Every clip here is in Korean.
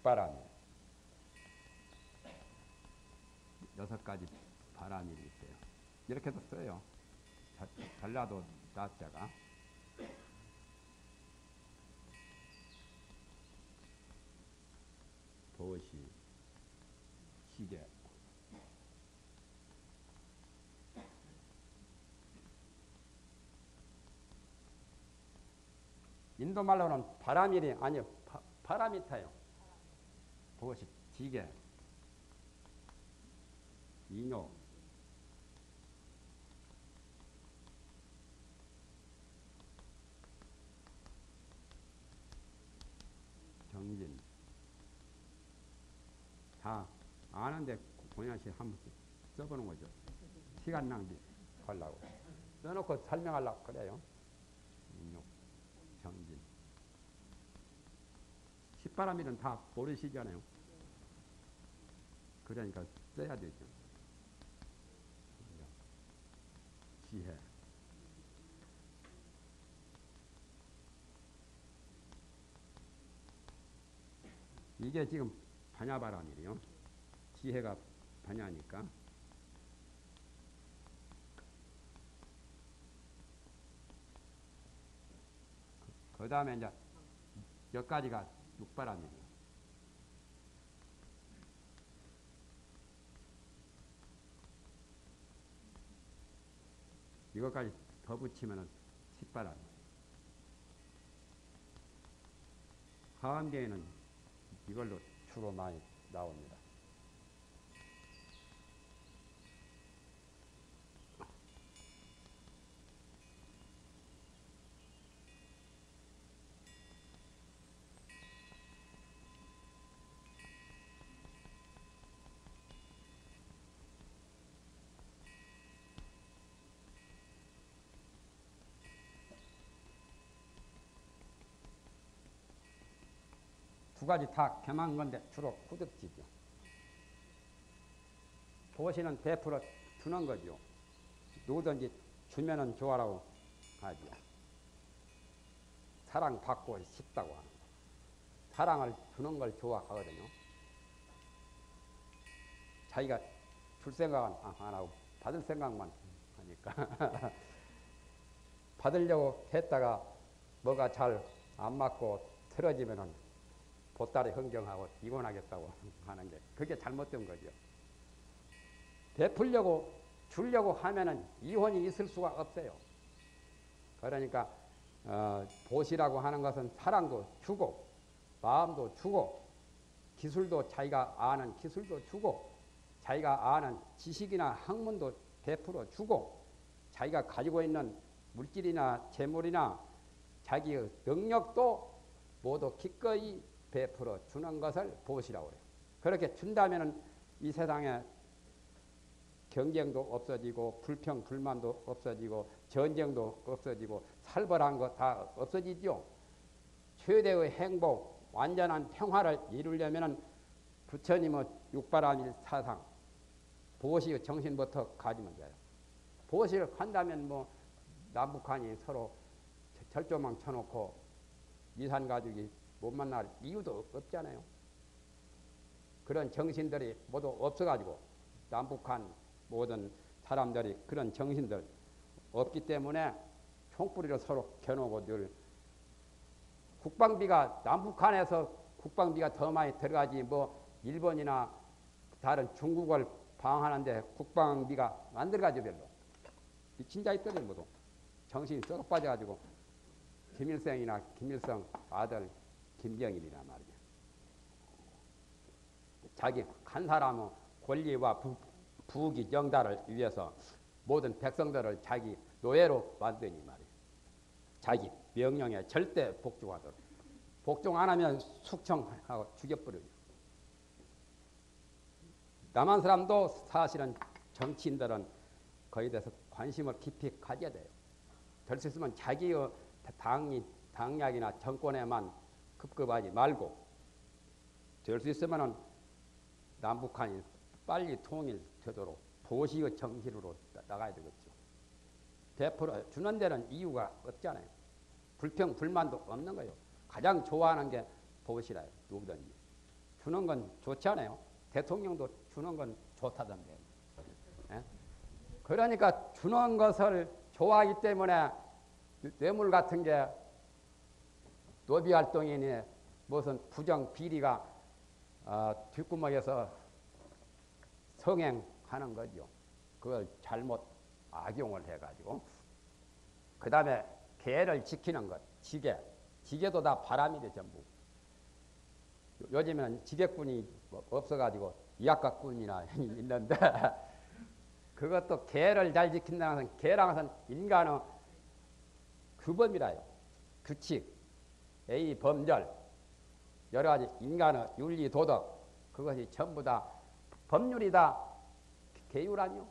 육바람일. 6가지 바람일이 있어요. 이렇게도 써요. 전라도 자자가. 도시, 시계. 인도말로는 바람일이 아니요. 바람이 타요. 도시, 지게, 인요, 정진. 다 아는데 본연씨 한번 써보는 거죠. 시간 낭비 하려고. 써놓고 설명하려고 그래요. 인요, 정진. 십바람일은 다 모르시잖아요. 그러니까 써야 되죠. 지혜. 이게 지금 반야바람이에요. 지혜가 반야니까. 그 다음에 이제 몇 가지가 육바람이에요. 이것까지 더 붙이면은 십바람이에요. 하암계에는 이걸로 주로 많이 나옵니다. 두 가지 다 겸한 건데 주로 후득지죠. 도시는 베풀어 주는 거죠. 누구든지 주면은 좋아라고 하죠. 사랑받고 싶다고 하는 거. 사랑을 주는 걸 좋아하거든요. 자기가 줄 생각은 안 하고 받을 생각만 하니까. 받으려고 했다가 뭐가 잘 안 맞고 틀어지면은 보따리 흥정하고 이혼하겠다고 하는 게 그게 잘못된 거죠. 베풀려고 주려고 하면은 이혼이 있을 수가 없어요. 그러니까 보시라고 하는 것은 사랑도 주고 마음도 주고 기술도 자기가 아는 기술도 주고 자기가 아는 지식이나 학문도 베풀어 주고 자기가 가지고 있는 물질이나 재물이나 자기의 능력도 모두 기꺼이 베풀어 주는 것을 보시라고 해요. 그렇게 준다면 이 세상에 경쟁도 없어지고 불평 불만도 없어지고 전쟁도 없어지고 살벌한 거 다 없어지죠. 최대의 행복 완전한 평화를 이루려면 부처님의 육바람일 사상 보시의 정신부터 가지면 돼요. 보시를 한다면 뭐 남북한이 서로 절조망 쳐놓고 이산 가족이 못 만날 이유도 없잖아요. 그런 정신들이 모두 없어가지고 남북한 모든 사람들이 그런 정신들 없기 때문에 총뿌리를 서로 겨누고 늘 국방비가 남북한에서 국방비가 더 많이 들어가지 뭐 일본이나 다른 중국을 방어하는데 국방비가 안 들어가죠 별로. 진짜 있거든 모두. 정신이 썩어 빠져가지고 김일성이나 김일성 아들 김정일이란 말이야. 자기 한 사람의 권리와 부귀 정달을 위해서 모든 백성들을 자기 노예로 만드니 말이야. 자기 명령에 절대 복종하도록. 복종 안 하면 숙청하고 죽여버려요. 남한 사람도 사실은 정치인들은 거기에 대해서 관심을 깊이 가져야 돼요. 될 수 있으면 자기의 당약이나 정권에만 급급하지 말고 될 수 있으면 남북한이 빨리 통일되도록 보시의 정신으로 나가야 되겠죠. 베풀어 주는 데는 이유가 없잖아요. 불평 불만도 없는 거예요. 가장 좋아하는 게 보시라요. 누구든지 주는 건 좋지 않아요? 대통령도 주는 건 좋다던데. 예? 그러니까 주는 것을 좋아하기 때문에 뇌물 같은 게 노비활동이니 무슨 부정 비리가 뒷구멍에서 성행하는 거죠. 그걸 잘못 악용을 해가지고. 그 다음에 계를 지키는 것, 지계. 지계도 다 바람이래 전부. 요즘에는 지계꾼이 없어가지고 이학가꾼이나 있는데 그것도 계를 잘 지킨다는 것은 계랑은 인간의 규범이라요. 규칙, A 범절, 여러 가지 인간의 윤리 도덕 그것이 전부 다 법률이다. 계율 아니요?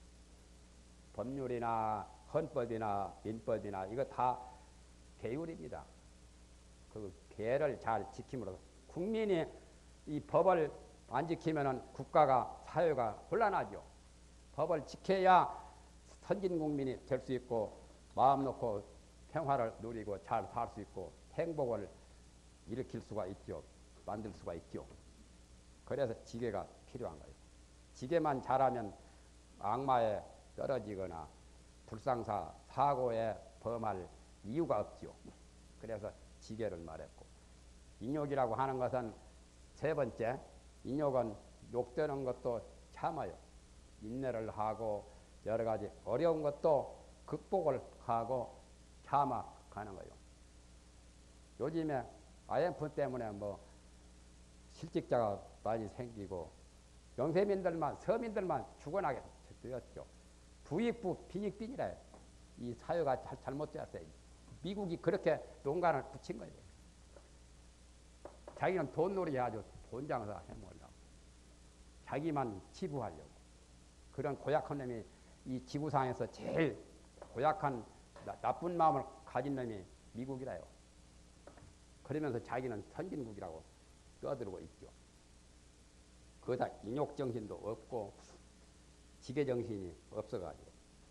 법률이나 헌법이나 민법이나 이거 다 계율입니다. 그 계를 잘 지킴으로써 국민이 이 법을 안 지키면은 국가가 사회가 혼란하죠. 법을 지켜야 선진 국민이 될 수 있고 마음 놓고 평화를 누리고 잘 살 수 있고 행복을 일으킬 수가 있죠. 만들 수가 있죠. 그래서 지계가 필요한 거예요. 지계만 잘하면 악마에 떨어지거나 불상사 사고에 범할 이유가 없죠. 그래서 지계를 말했고 인욕이라고 하는 것은 세 번째 인욕은 욕되는 것도 참아요. 인내를 하고 여러 가지 어려운 것도 극복을 하고 참아가는 거예요. 요즘에 IMF 때문에 뭐 실직자가 많이 생기고 영세민들만 서민들만 죽어나게 되었죠. 부익부 빈익빈이래. 이 사회가 잘못되었어요. 미국이 그렇게 농간을 붙인 거예요. 자기는 돈놀이 해가지고 돈장사 해먹으려고. 자기만 치부하려고. 그런 고약한 놈이 이 지구상에서 제일 고약한 나쁜 마음을 가진 놈이 미국이라요. 그러면서 자기는 선진국이라고 떠들고 있죠. 그거다 인욕정신도 없고 지계정신이 없어가지고.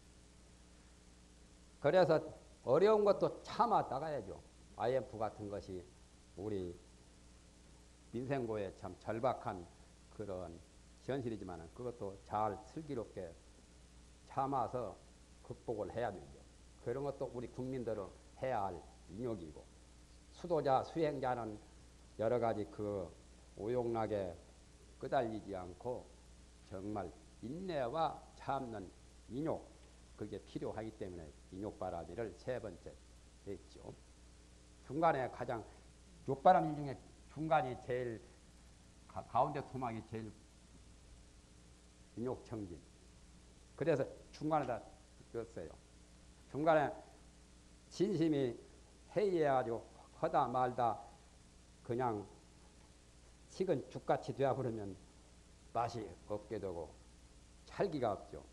그래서 어려운 것도 참아 나가야죠. IMF 같은 것이 우리 민생고에 참 절박한 그런 현실이지만 그것도 잘 슬기롭게 참아서 극복을 해야 되죠. 그런 것도 우리 국민들은 해야 할 인욕이고 수도자 수행자는 여러 가지 그 오용락에 끄달리지 않고 정말 인내와 참는 인욕 그게 필요하기 때문에 인욕바라미를 세 번째 했죠. 중간에 가장 욕바라미 중에 중간이 제일 가운데 토막이 제일 인욕청진. 그래서 중간에다 넣었어요. 중간에 진심이 회의해가지고 하다 말다 그냥 식은 죽같이 되어버리면 맛이 없게 되고 찰기가 없죠.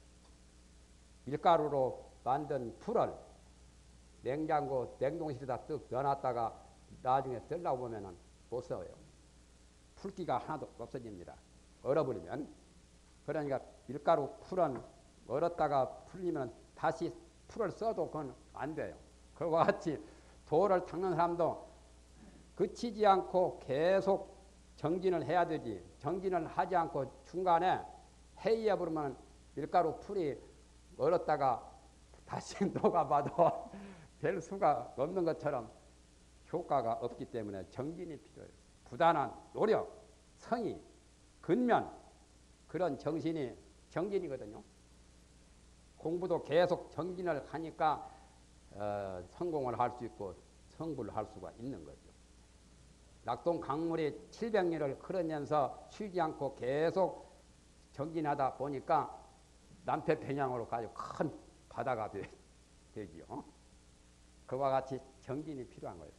밀가루로 만든 풀을 냉장고 냉동실에다 뚝 넣어놨다가 나중에 들라고 보면은 못 써요. 풀기가 하나도 없어집니다. 얼어버리면. 그러니까 밀가루 풀은 얼었다가 풀리면 다시 풀을 써도 그건 안 돼요. 그와 같이 도를 닦는 사람도 그치지 않고 계속 정진을 해야 되지. 정진을 하지 않고 중간에 회의해 버리면 밀가루 풀이 얼었다가 다시 녹아봐도 별 수가 없는 것처럼 효과가 없기 때문에 정진이 필요해요. 부단한 노력, 성의, 근면 그런 정신이 정진이거든요. 공부도 계속 정진을 하니까 성공을 할 수 있고 성불을 할 수가 있는 거죠. 낙동 강물이 700리를 흐르면서 쉬지 않고 계속 정진하다 보니까 남태평양으로 가지고 큰 바다가 되지요. 그와 같이 정진이 필요한 거예요.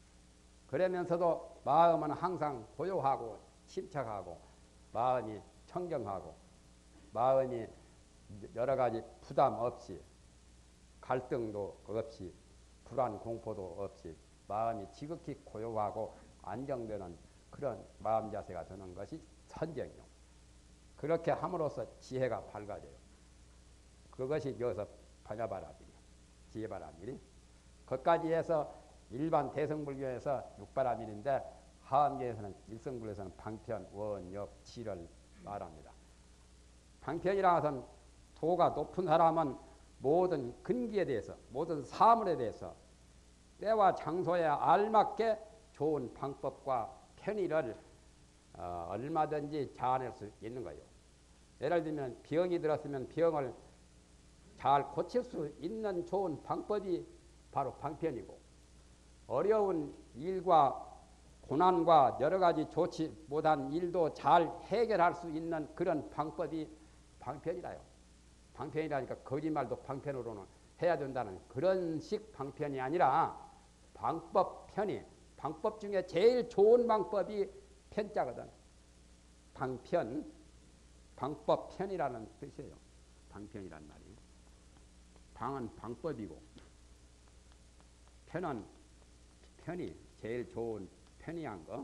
그러면서도 마음은 항상 고요하고 침착하고 마음이 청정하고 마음이 여러 가지 부담 없이 갈등도 없이 불안 공포도 없이 마음이 지극히 고요하고 안정되는 그런 마음 자세가 되는 것이 선정이요. 그렇게 함으로써 지혜가 밝아져요. 그것이 여기서 반야바라밀이에요. 지혜바라밀이. 그것까지 해서 일반 대성불교에서 육바라밀인데 화엄계에서는 일성불에서는 방편, 원, 역, 지를 말합니다. 방편이라 것은 도가 높은 사람은 모든 근기에 대해서 모든 사물에 대해서 때와 장소에 알맞게 좋은 방법과 편의를 얼마든지 자아낼 수 있는 거예요. 예를 들면 병이 들었으면 병을 잘 고칠 수 있는 좋은 방법이 바로 방편이고, 어려운 일과 고난과 여러 가지 좋지 못한 일도 잘 해결할 수 있는 그런 방법이 방편이라요. 방편이라니까 거짓말도 방편으로는 해야 된다는 그런 식 방편이 아니라 방법 편의, 방법 중에 제일 좋은 방법이 편자거든. 방편, 방법 편이라는 뜻이에요. 방편이란 말이. 방은 방법이고 편은 편이 제일 좋은 편이한 거.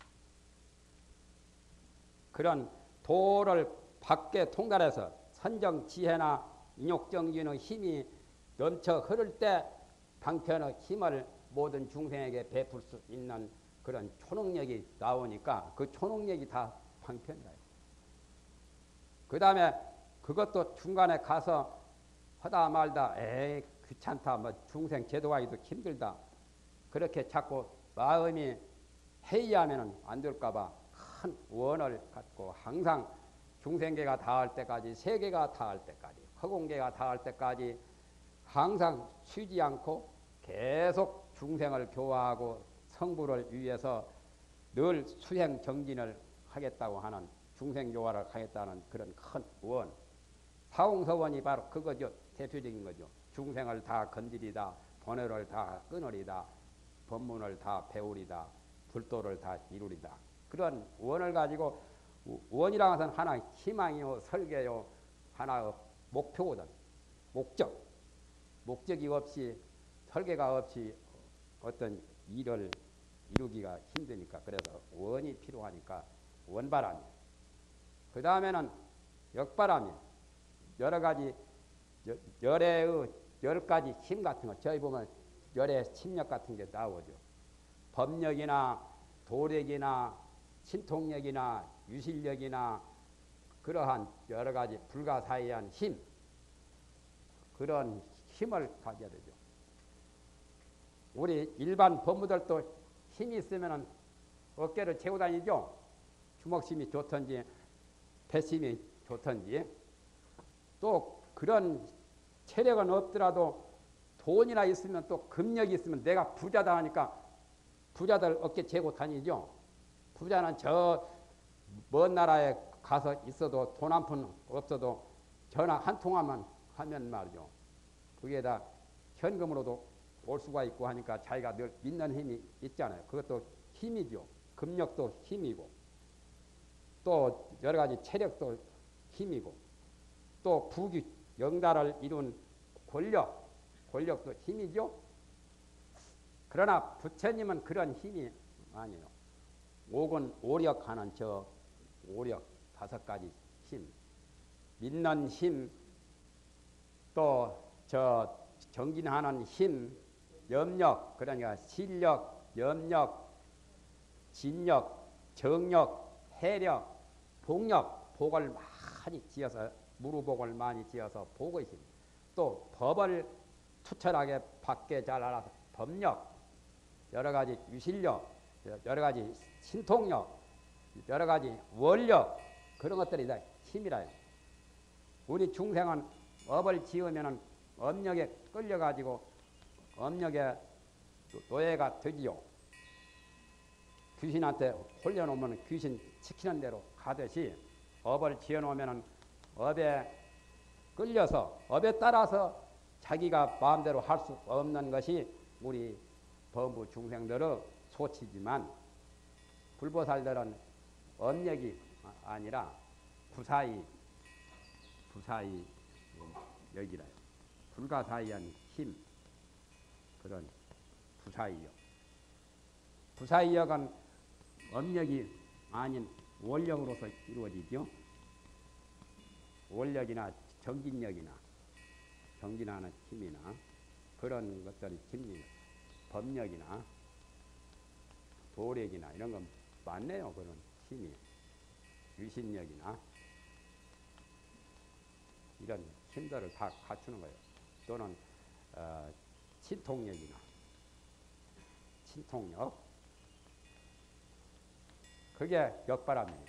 그런 도를 밖에 통달해서 선정 지혜나 인욕정진의 힘이 넘쳐 흐를 때 방편의 힘을 모든 중생에게 베풀 수 있는 그런 초능력이 나오니까 그 초능력이 다 방편이에요. 그 다음에 그것도 중간에 가서 하다 말다 에이 귀찮다 뭐 중생 제도하기도 힘들다 그렇게 자꾸 마음이 해이하면 안 될까봐 큰 원을 갖고 항상 중생계가 닿을 때까지 세계가 닿을 때까지 허공계가 닿을 때까지 항상 쉬지 않고 계속 중생을 교화하고 성부를 위해서 늘 수행 정진을 하겠다고 하는 중생교화를 하겠다는 그런 큰 원. 사홍서원이 바로 그거죠. 대표적인 거죠. 중생을 다 건드리다, 번뇌를 다 끊으리다, 법문을 다 배우리다, 불도를 다 이루리다. 그런 원을 가지고 원이라는 것은 하나의 희망이요, 설계요, 하나의 목표거든. 목적. 목적이 없이 설계가 없이 어떤 일을 이루기가 힘드니까 그래서 원이 필요하니까 원바람이. 그 다음에는 역바람이. 여러 가지 열의 10가지 힘 같은 거 저희 보면 열의 침력 같은 게 나오죠. 법력이나 도력이나 신통력이나 유실력이나 그러한 여러 가지 불가사의한 힘, 그런 힘을 가져야 되죠. 우리 일반 법무들도 힘이 있으면 어깨를 채고 다니죠. 주먹심이 좋던지 배심이 좋던지. 또 그런 체력은 없더라도 돈이나 있으면 또 금력이 있으면 내가 부자다 하니까 부자들 어깨 채고 다니죠. 부자는 저 먼 나라에 가서 있어도 돈 한 푼 없어도 전화 한 통화만 하면 말이죠. 그게 다 현금으로도 올 수가 있고 하니까 자기가 늘 믿는 힘이 있잖아요. 그것도 힘이죠. 금력도 힘이고 또 여러 가지 체력도 힘이고 또 부귀 영달을 이룬 권력도 힘이죠. 그러나 부처님은 그런 힘이 아니에요. 옥은 오력하는 저 오력 5가지 힘, 믿는 힘, 또 저 정진하는 힘, 염력, 그러니까 실력, 염력, 진력, 정력, 해력, 복력, 복을 많이 지어서 무루복을 많이 지어서 복의 힘, 또 법을 투철하게 받게 잘 알아서 법력, 여러 가지 유실력, 여러 가지 신통력, 여러 가지 원력, 그런 것들이 다 힘이라요. 우리 중생은 업을 지으면은 업력에 끌려가지고 업력에 노예가 되지요. 귀신한테 홀려놓으면 귀신 시키는 대로 가듯이 업을 지어놓으면은 업에 끌려서 업에 따라서 자기가 마음대로 할 수 없는 것이 우리 범부 중생들의 소치지만 불보살들은 업력이 아니라 부사의 역이라요. 불가사의한 힘, 그런 부사의역. 부사의역은 업력이 아닌 원력으로서 이루어지죠. 원력이나 정진력이나 정진하는 힘이나 그런 것들이 힘입니다. 법력이나 도력이나 이런 건 많네요. 그런 힘이. 유신력이나 이런 힘들을 다 갖추는 거예요. 또는 친통력이나 친통력. 그게 역바람이고.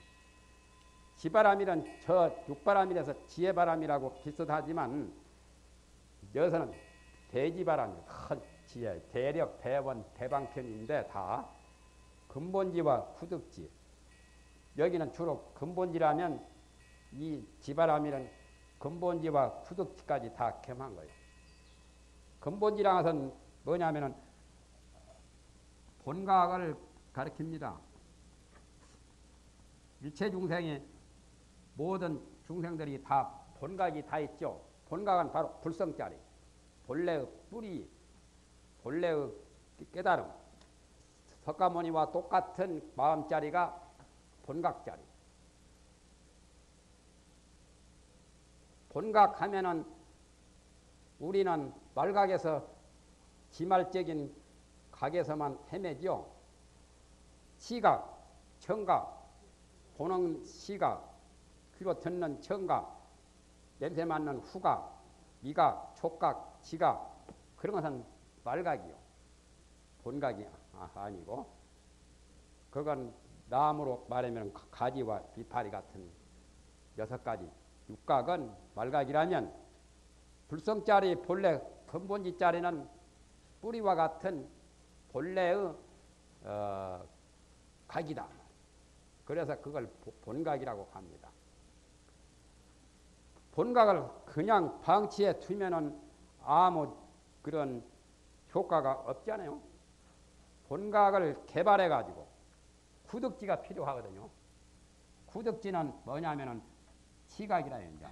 지바람이란 저 육바람이라서 지혜바람이라고 비슷하지만 여기서는 대지바람이 큰 지혜, 대력, 대원, 대방편인데 다 근본지와 후득지. 여기는 주로 근본지라면 이 지바람이란 근본지와 후득지까지 다 겸한 거예요. 근본지라는 것은 뭐냐면은 본각을 가리킵니다. 일체 중생이 모든 중생들이 다 본각이 다 있죠. 본각은 바로 불성자리, 본래의 뿌리, 본래의 깨달음. 석가모니와 똑같은 마음자리가 본각자리. 본각하면은 우리는 말각에서 지말적인 각에서만 헤매죠. 시각, 청각, 보는 시각, 귀로 듣는 청각, 냄새 맡는 후각, 미각, 촉각, 지각, 그런 것은 말각이요. 본각이 아니고, 그건 나무로 말하면 가지와 비파리 같은 6가지, 육각은 말각이라면 불성자리 본래 근본지자리는 뿌리와 같은 본래의 각이다. 그래서 그걸 본각이라고 합니다. 본각을 그냥 방치해 두면은 아무 그런 효과가 없잖아요. 본각을 개발해 가지고 구득지가 필요하거든요. 구득지는 뭐냐면은 시각이라요. 이제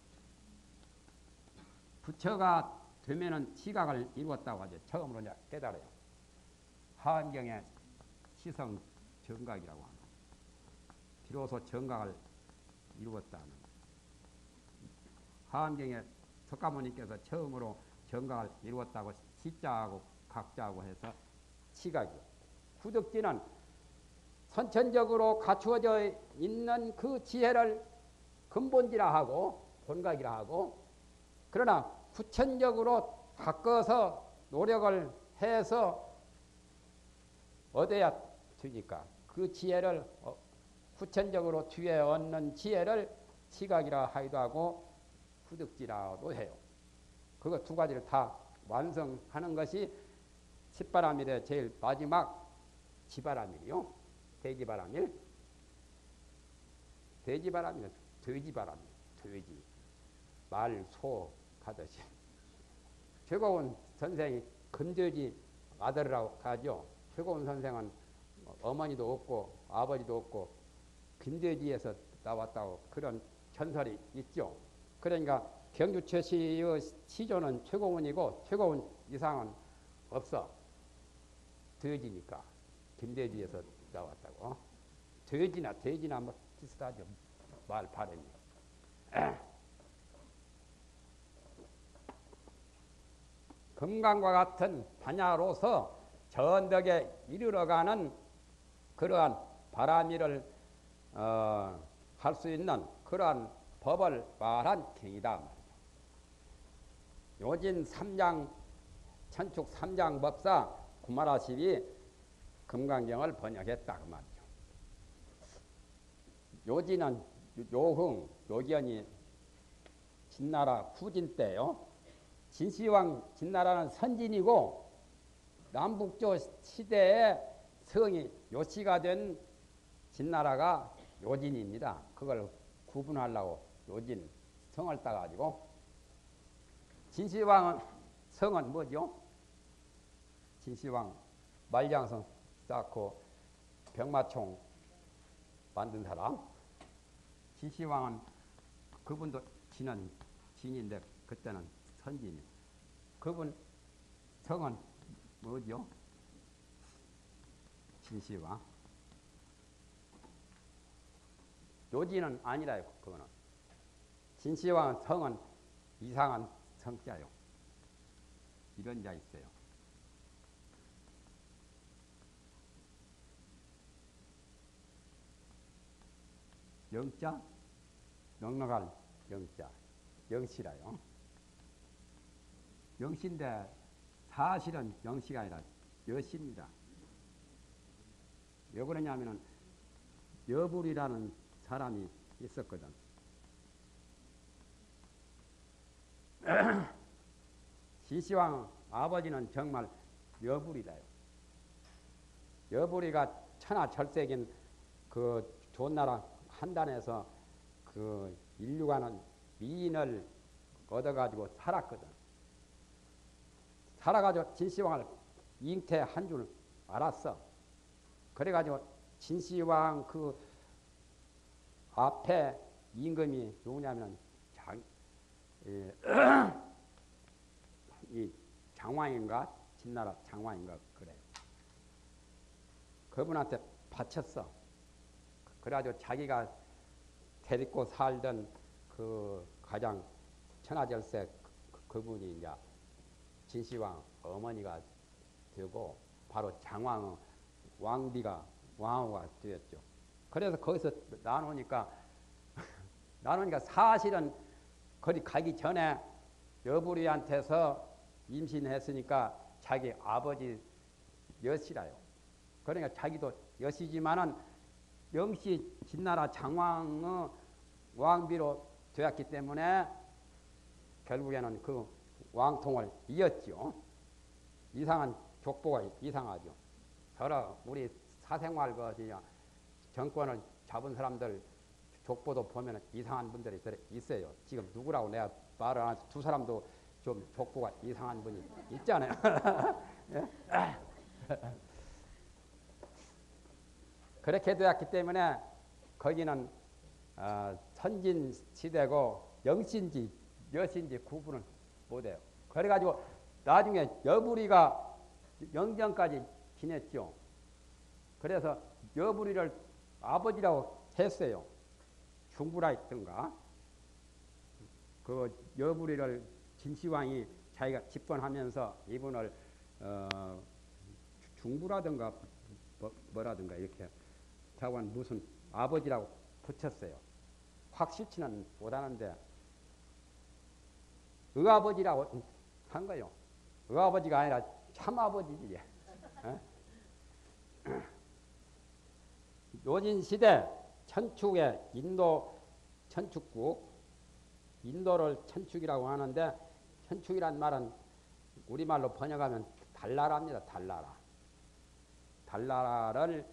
부처가 되면은 시각을 이루었다고 하죠. 처음으로 이제 깨달아요. 하안경의 시성 정각이라고 합니다. 비로소 정각을 이루었다는. 하안경에 석가모니께서 처음으로 정각을 이루었다고 시자하고 각자하고 해서 시각이요. 구득지는 선천적으로 갖추어져 있는 그 지혜를 근본지라 하고 본각이라 하고, 그러나 후천적으로 바꿔서 노력을 해서 얻어야 되니까 그 지혜를 후천적으로 뒤에 얻는 지혜를 시각이라 하기도 하고 후득지라도 해요. 그거 두 가지를 다 완성하는 것이 칫바람일의 제일 마지막 지바람일이요. 대지바람일. 대지바람일은 돼지바람일. 돼지. 말, 소 하듯이. 최고원 선생이 금돼지 아들이라고 하죠. 최고원 선생은 어머니도 없고 아버지도 없고 금돼지에서 나왔다고 그런 전설이 있죠. 그러니까 경주 최씨의 시조는 최고원이고 최고원 이상은 없어. 돼지니까 김돼지에서 나왔다고. 돼지나 돼지나 뭐 비슷하죠. 말 발음이. 금강과 같은 반야로서 전덕에 이르러가는 그러한 바람일을 할 수 있는 그러한 법을 말한 경이다. 요진 3장 천축 3장 법사 구마라십이 금강경을 번역했다 그 말이죠. 요지는 요흥 요견이 진나라 후진 때요. 진시황 진나라는 선진이고 남북조 시대에 성이 요시가 된 진나라가 요진입니다. 그걸 구분하려고 요진 성을 따가지고. 진시황은 성은 뭐죠? 진시황 말량성 쌓고 병마총 만든 사람. 진시황은 그분도 진은 진인데 그때는 선진이. 그분 성은 뭐죠? 진시황. 요지는 아니라요. 그거는. 진시황 성은 이상한 성자요. 이런 자 있어요. 영자, 넉넉할 영자, 영시라요. 영시인데 사실은 영시가 아니라 여시입니다. 왜 그러냐면은 여불이라는 사람이 있었거든. 진시황 아버지는 정말 여불이다요. 여불이가 천하철색인 그 좋은 나라 한단에서 그 인류가는 미인을 얻어가지고 살았거든. 살아가지고 진시황을 잉태한 줄 알았어. 그래가지고 진시황 그 앞에 임금이 누구냐면 이 장왕인가 진나라 장왕인가 그래. 그분한테 바쳤어. 그래가지고 자기가 데리고 살던 그 가장 천하절세 그분이 이제 진시황 어머니가 되고 바로 장왕 왕비가 왕후가 되었죠. 그래서 거기서 나누니까 사실은 거기 가기 전에 여부리한테서 임신했으니까 자기 아버지 여시라요. 그러니까 자기도 여시지만은 명시 진나라 장왕의 왕비로 되었기 때문에 결국에는 그 왕통을 이었죠. 이상한 족보가 이상하죠. 저러 우리 사생활 정권을 잡은 사람들 족보도 보면 이상한 분들이 있어요. 지금 누구라고 내가 말을 안 해서 두 사람도 좀 족보가 이상한 분이 있잖아요. 그렇게 되었기 때문에 거기는 선진 시대고 영신지 여신지 구분을 못해요. 그래가지고 나중에 여부리가 영전까지 지냈죠. 그래서 여부리를 아버지라고 했어요. 중부라 했던가. 그 여부리를 진시황이 자기가 집권하면서 이분을 중부라든가 뭐라든가 이렇게 자관 무슨 아버지라고 붙였어요. 확실치는 못하는데 의아버지라고 한 거요. 의아버지가 아니라 참아버지지. 요진시대 천축의 인도 천축국, 인도를 천축이라고 하는데 천축이란 말은 우리말로 번역하면 달나라입니다. 달나라. 달나라를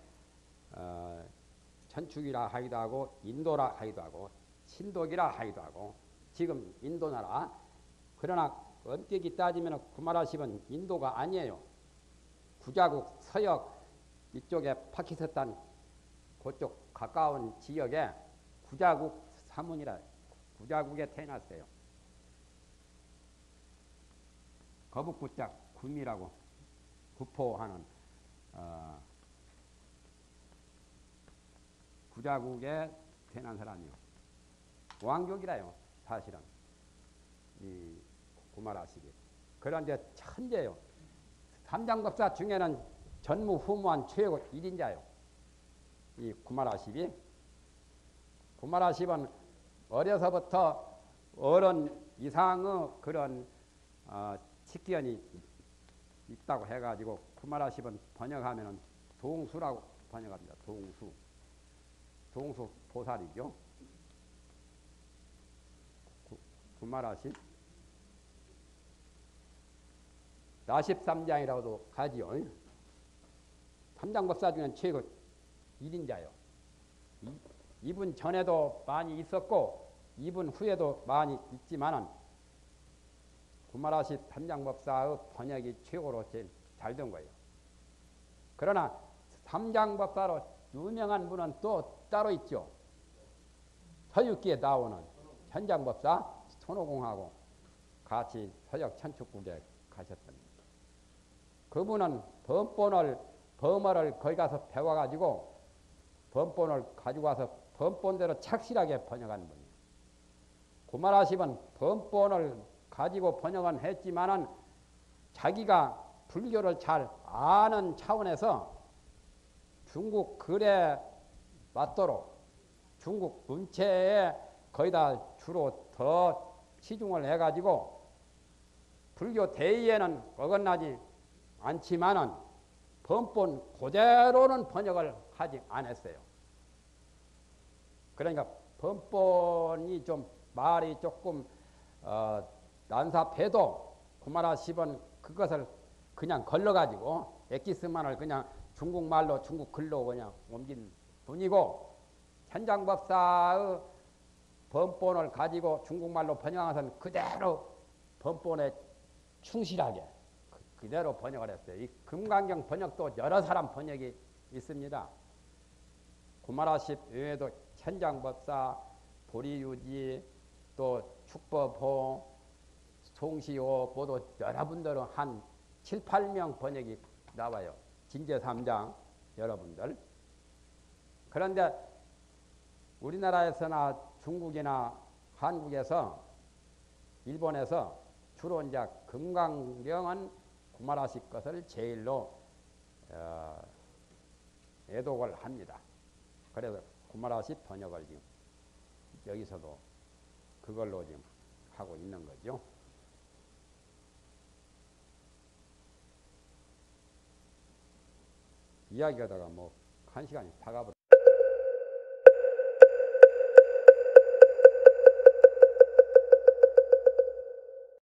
천축이라 하기도 하고 인도라 하기도 하고 신독이라 하기도 하고 지금 인도나라. 그러나 엄격히 따지면 구마라십은 인도가 아니에요. 구자국 서역 이쪽에 파키스탄 그쪽 가까운 지역에 구자국 사문이라 구자국에 태어났어요. 거북구자 굼이라고 구포하는 구자국에 태어난 사람이요. 왕족이라요. 사실은 이 구마라십이. 그런데 천재요. 삼장법사 중에는 전무후무한 최고 1인자요. 이 구마라십이. 구마라십은 어려서부터 어른 이상의 그런 식견이 있다고 해가지고 구마라십은 번역하면은 동수라고 번역합니다. 동수. 동수 보살이죠. 구마라십. 나십삼장이라고도 가지요. 삼장법사 중에는 최고 1인자요. 이분 전에도 많이 있었고 이분 후에도 많이 있지만은 구마라십 삼장법사의 번역이 최고로 제일 잘 된 거예요. 그러나 삼장법사로 유명한 분은 또 따로 있죠. 서육기에 나오는 현장법사 손오공하고 같이 서역 천축국에 가셨던 그분은 범어를 거기 가서 배워가지고 범본을 가지고 와서 범본대로 착실하게 번역한 분이에요. 구마라십은 범본을 가지고 번역은 했지만은 자기가 불교를 잘 아는 차원에서 중국 글에 맞도록 중국 문체에 거의 다 주로 더 치중을 해가지고 불교 대의에는 어긋나지 않지만은 번본 그대로는 번역을 하지 않았어요. 그러니까 번본이 좀 말이 조금 난삽해도 구마라 10은 그것을 그냥 걸러가지고 엑기스만을 그냥 중국말로 중국 글로 그냥 옮긴 뿐이고 현장법사의 번본을 가지고 중국말로 번역한 것은 그대로 번본에 충실하게 그대로 번역을 했어요. 이 금강경 번역도 여러 사람 번역이 있습니다. 구마라10 외에도 현장법사, 보리유지, 또 축법호, 송시호, 모두 여러분들은 한 7, 8명 번역이 나와요. 진제 3장 여러분들. 그런데 우리나라에서나 중국이나 한국에서 일본에서 주로 이제 금강경은 구마라10 것을 제일로 애독을 합니다. 그래서 구마라10 번역을 지금 여기서도 그걸로 지금 하고 있는 거죠. 이야기하다가 뭐 1시간이 다 가버렸네.